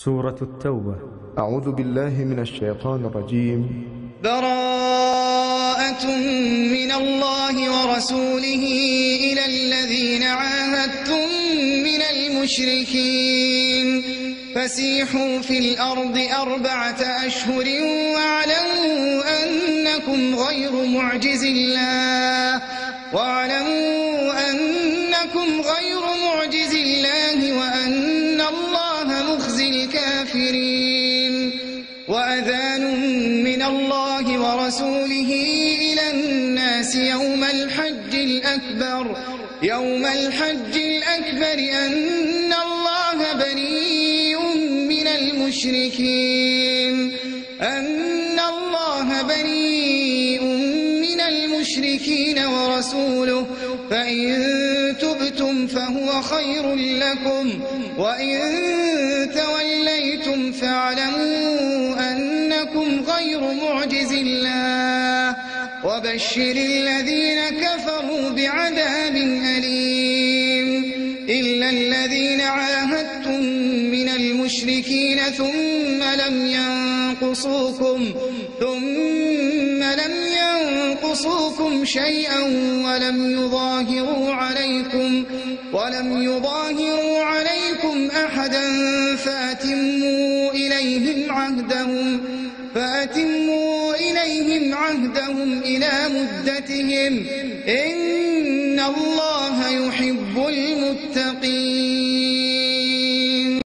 سورة التوبة. أعوذ بالله من الشيطان الرجيم. براءة من الله ورسوله إلى الذين عاهدتم من المشركين فسيحوا في الأرض 4 أشهر واعلموا أنكم غير معجز الله وأن الله مخزي الكافرين. وأذان من الله ورسوله إلى الناس يوم الحج الأكبر أن الله بريء من المشركين ورسوله فإن تبتم فهو خير لكم وإن توليتم فاعلموا أنكم غير معجز الله وبشر الذين كفروا بعذاب أليم. إلا الذين عاهدتم من المشركين ثم لم ينقصوكم شيئا ولم يظاهروا عليكم أحدا فأتموا إليهم عهدهم إلى مدتهم إن الله يحب المتقين.